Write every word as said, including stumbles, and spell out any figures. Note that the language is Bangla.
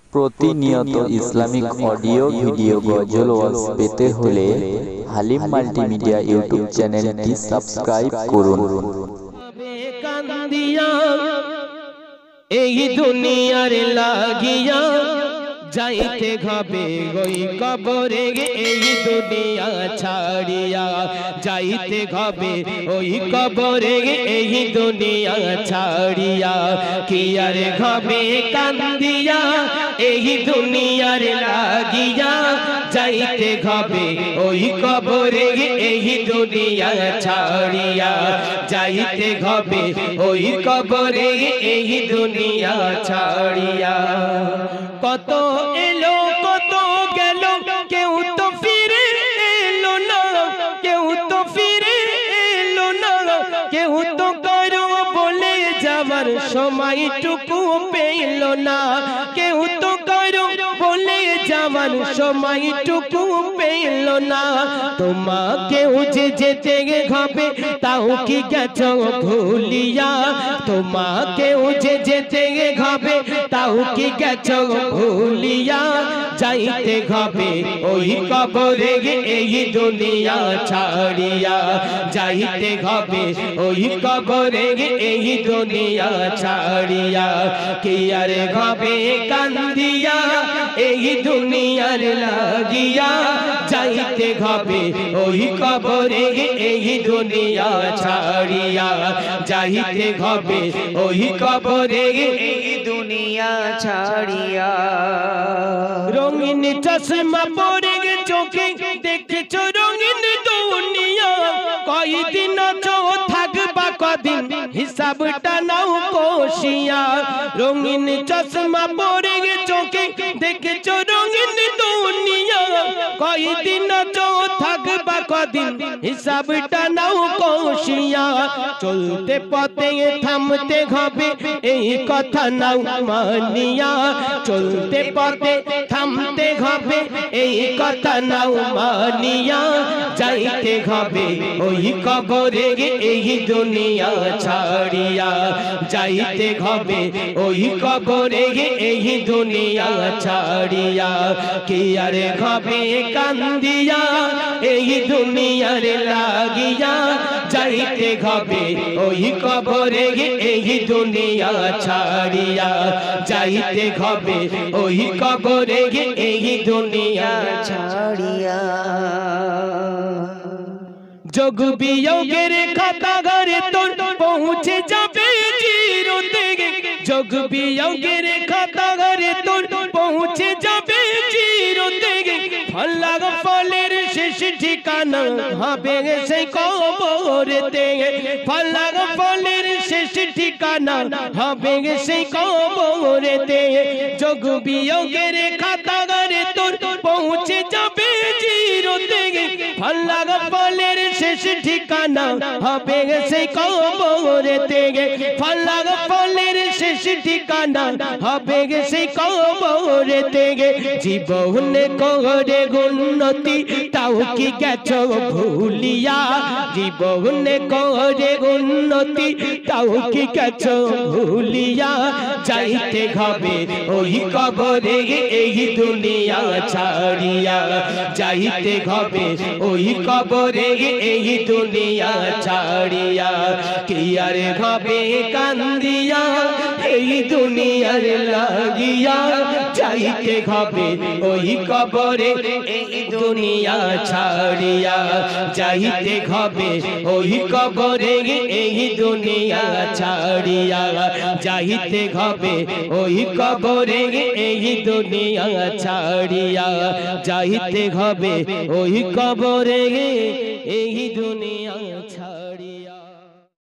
প্রতিনিয়ত ইসলামিক অডিও ভিডিও গজল ওয়াজ পেতে হলে হালিম মাল্টিমিডিয়া ইউটিউব চ্যানেলটি সাবস্ক্রাইব করুন। এই দুনিয়ার লাগিয়া যাইতে হবে ওই কবরে, এই দুনিয়া ছাড়িয়া যাইতে হবে ওই কবরে, এই দুনিয়া ছাড়িয়া কি আর হবে কান্দিয়া, এই দুনিয়ার লাগিয়া যাইতে হবে ওই কবরে, এই দুনিয়া ছাড়িয়া যাইতে হবে ওই কবরে, এই দুনিয়া ছাড়িয়া। কত এলো কত গেল, কেউ তো ফিরে এলো না, কেউ তো ফিরে এলো না, কেউ তো কারো বলে যাবার সময়টুকু পেল না, কেউ তো কারো বলে যাবার সময়টুকু পেল না। তোমাকেও যে যেতে হবে তাও কি গেছো ভুলিয়া, তোমাকেও যে যেতে হবে তাও কি গেছো ভুলিয়া, যাইতে হবে ওই কবরে, এই দুনিয়া ছাড়িয়া যাইতে হবে ওই কবরে, এই দুনিয়া ছাড়িয়া কি আর হবে কান্দিয়া, এই দুনিয়ার লাগিয়া যাইতে হবে ওই কবরে, এই দুনিয়া ছাড়িয়া যাইতে হবে ওই কবরে, এই দুনিয়া ছাড়িয়া। রঙিন চশমা পরে চোখে দেখছো রঙিন দুনিয়া, কয়দিন আছো থাকবা কদিন হিসাবটা নাও কষিয়া। রঙিন চশমা পরে চোখে দেখছো রঙিন দুনিয়া, কয়দিন আছো থাকবা কদিন হিসাবটা নাও কষিয়া। চলতে পথে থামতে হবে এই কথা নাও মানিয়া, চলতে পথে থামতে হবে এই কথা নাও মানিয়া, যাইতে হবে ওই কবরে, এই দুনিয়া ছাড়িয়া যাইতে হবে ওই কবরে, এই দুনিয়া ছাড়িয়া কি আর হবে কান্দিয়া, এই দুনিয়ার লাগিয়া যাইতে হবে ওই কবরে, এই দুনিয়া ছাড়িয়া যাইতে হবে ওই কবরে, এই দুনিয়া ছাড়িয়া। যোগ বিয়োগের খাতাঘরে তোর পৌঁছে যাবে চিরতে, যোগ বিয়োগের খাতাঘরে তোর পৌঁছে যাবে চিরতে, ফল লাগা ফলের শেষ ঠিকানা হবে সেই কবরেতে, ফল লাগা ফলের শেষ ঠিকানা হবে সেই কবরেতে। যোগ বিয়োগের খাতাঘরে তোর পৌঁছে যাবে চিরতে, ফল লাগা ফলের শেষ ঠিকানা হবে সেই কবরেতে, ফল লাগা ফলের শেষ ঠিকানা হবে সেই কবরেতে। জীবনে করে উন্নতি তাও কি গেছো ভুলিয়া, জীবনে করে উন্নতি তাও কি গেছো ভুলিয়া, যাইতে হবে ওই কবরে, এই দুনিয়া ছাড়িয়া যাইতে হবে ওই কবরে, এই দুনিয়া ছাড়িয়া কি আর হবে কান্দিয়া, এই দুনিয়ার লাগিয়া যাইতে হবে ওই কবরে, এই দুনিয়া ছাড়িয়া যাইতে হবে ওই কবরে, এই দুনিয়া ছাড়িয়া যাইতে হবে ওই কবরে, এই দুনিয়া ছাড়িয়া যাইতে হবে ওই কবরে, এই দুনিয়া ছাড়িয়া।